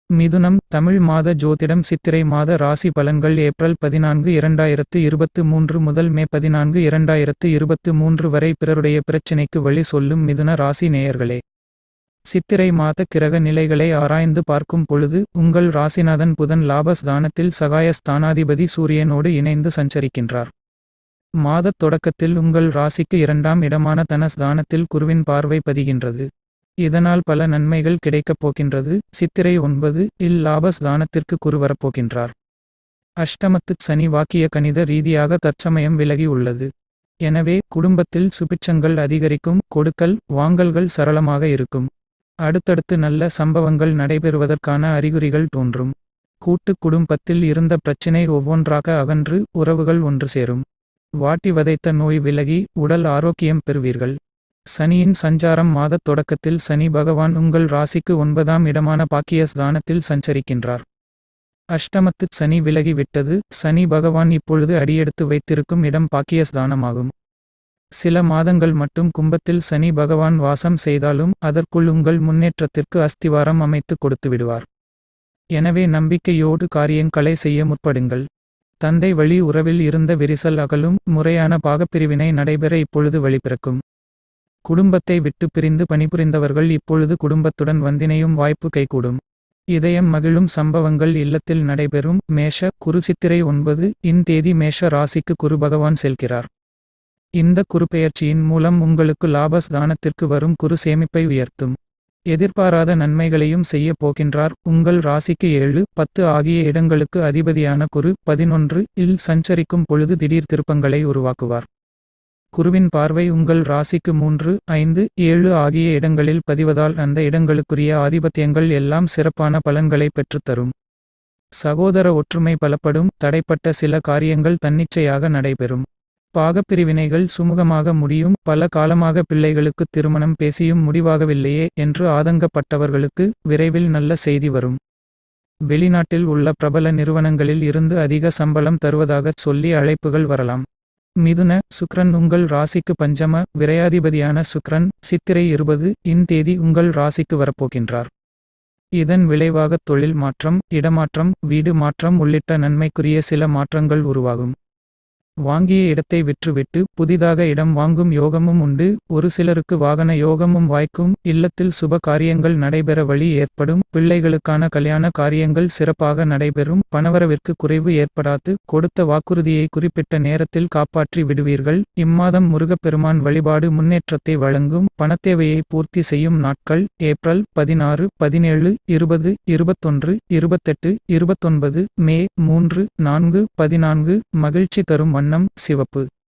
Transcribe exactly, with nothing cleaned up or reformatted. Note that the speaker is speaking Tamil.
மிதுனம் தமிழ் மாத ஜோதிடம் சித்திரை மாத ராசி பலன்கள் ஏப்ரல் பதினான்கு இரண்டாயிரத்து இருபத்து மூன்று முதல் மே பதினான்கு இரண்டாயிரத்து இருபத்து மூன்று வரை பிறருடைய பிரச்சினைக்கு வழி சொல்லும் மிதுன ராசி நேயர்களே. சித்திரை மாத கிரக நிலைகளை ஆராய்ந்து பார்க்கும் பொழுது உங்கள் ராசிநாதன் புதன் லாபஸ்தானத்தில் சகாய ஸ்தானாதிபதி சூரியனோடு இணைந்து சஞ்சரிக்கின்றார். மாதத் தொடக்கத்தில் உங்கள் ராசிக்கு இரண்டாம் இடமான தனஸ்தானத்தில் குருவின் பார்வை பதிகின்றது. இதனால் பல நன்மைகள் கிடைக்கப் போகின்றது. சித்திரை ஒன்பது இல் லாபஸ்தானத்திற்கு குரு வரப்போகின்றார். அஷ்டமத்துச் சனி வாக்கிய கணித ரீதியாக தற்சமயம் விலகி உள்ளது. எனவே குடும்பத்தில் சுபிட்சங்கள் அதிகரிக்கும். கொடுக்கல் வாங்கல்கள் சரளமாக இருக்கும். அடுத்தடுத்து நல்ல சம்பவங்கள் நடைபெறுவதற்கான அறிகுறிகள் தோன்றும். கூட்டு குடும்பத்தில் இருந்த பிரச்சினை ஒவ்வொன்றாக அகன்று உறவுகள் ஒன்று சேரும். வாட்டி வதைத்த நோய் விலகி உடல் ஆரோக்கியம் பெறுவீர்கள். சனியின் சஞ்சாரம் மாதத் தொடக்கத்தில் சனி பகவான் உங்கள் ராசிக்கு ஒன்பதாம் இடமான பாக்கியஸ்தானத்தில் சஞ்சரிக்கின்றார். அஷ்டமத்துச் சனி விலகி விட்டது. சனி பகவான் இப்பொழுது அடியெடுத்து வைத்திருக்கும் இடம் பாக்கியஸ்தானமாகும். சில மாதங்கள் மட்டும் கும்பத்தில் சனி பகவான் வாசம் செய்தாலும் அதற்குள் உங்கள் முன்னேற்றத்திற்கு அஸ்திவாரம் அமைத்து கொடுத்து விடுவார். எனவே நம்பிக்கையோடு காரியங்களை செய்ய முற்படுங்கள். தந்தை வழி உறவில் இருந்த விரிசல் அகலும். முறையான பாகப்பிரிவினை நடைபெற இப்பொழுது வழிபிறக்கும். குடும்பத்தை விட்டு பிரிந்து பணிபுரிந்தவர்கள் இப்பொழுது குடும்பத்துடன் வந்திணையும் வாய்ப்பு கைகூடும். இதயம் மகிழும் சம்பவங்கள் இல்லத்தில் நடைபெறும். மேஷ குரு சித்திரை ஒன்பது இன் தேதி மேஷ ராசிக்கு குரு பகவான் செல்கிறார். இந்த குருபெயர்ச்சியின் மூலம் உங்களுக்கு லாபஸ்தானத்திற்கு வரும் குரு சேமிப்பை உயர்த்தும். எதிர்பாராத நன்மைகளையும் செய்ய போகின்றார். உங்கள் ராசிக்கு ஏழு பத்து ஆகிய இடங்களுக்கு அதிபதியான குரு பதினொன்று இல் சஞ்சரிக்கும் பொழுது திடீர் திருப்பங்களை உருவாக்குவார். குருவின் பார்வை உங்கள் ராசிக்கு மூன்று ஐந்து ஏழு ஆகிய இடங்களில் பதிவதால் அந்த இடங்களுக்குரிய ஆதிபத்தியங்கள் எல்லாம் சிறப்பான பலன்களை பெற்றுத்தரும். சகோதர ஒற்றுமை பலப்படும். தடைப்பட்ட சில காரியங்கள் தன்னிச்சையாக நடைபெறும். பாகப்பிரிவினைகள் சுமூகமாக முடியும். பல காலமாக பிள்ளைகளுக்கு திருமணம் பேசியும் முடிவாகவில்லையே என்று ஆதங்கப்பட்டவர்களுக்கு விரைவில் நல்ல செய்தி வரும். வெளிநாட்டில் உள்ள பிரபல நிறுவனங்களில் இருந்து அதிக சம்பளம் தருவதாகச் சொல்லி அழைப்புகள் வரலாம். மிதுன சுக்ரன் உங்கள் ராசிக்கு பஞ்சம விரையாதிபதியான சுக்ரன் சித்திரை இருபது இன் தேதி உங்கள் ராசிக்கு வரப்போகின்றார். இதன் விளைவாக தொழில் மாற்றம் இடமாற்றம் வீடு மாற்றம் உள்ளிட்ட நன்மைக்குரிய சில மாற்றங்கள் உருவாகும். வாங்கிய இடத்தை விற்றுவிட்டு புதிதாக இடம் வாங்கும் யோகமும் உண்டு. ஒரு சிலருக்கு வாகன யோகமும் வாய்க்கும். இல்லத்தில் சுப காரியங்கள் நடைபெற வழி ஏற்படும். பிள்ளைகளுக்கான கல்யாண காரியங்கள் சிறப்பாக நடைபெறும். பணவரவிற்கு குறைவு ஏற்படாது. கொடுத்த வாக்குறுதியை குறிப்பிட்ட நேரத்தில் காப்பாற்றி விடுவீர்கள். இம்மாதம் முருகப்பெருமான் வழிபாடு முன்னேற்றத்தை வழங்கும். பணத்தேவையை பூர்த்தி செய்யும் நாட்கள் ஏப்ரல் பதினாறு பதினேழு இருபது இருபத்தொன்று இருபத்தெட்டு இருபத்தொன்பது மே மூன்று நான்கு பதினான்கு. மகிழ்ச்சி தரும் வண்ணம் சிவப்பு.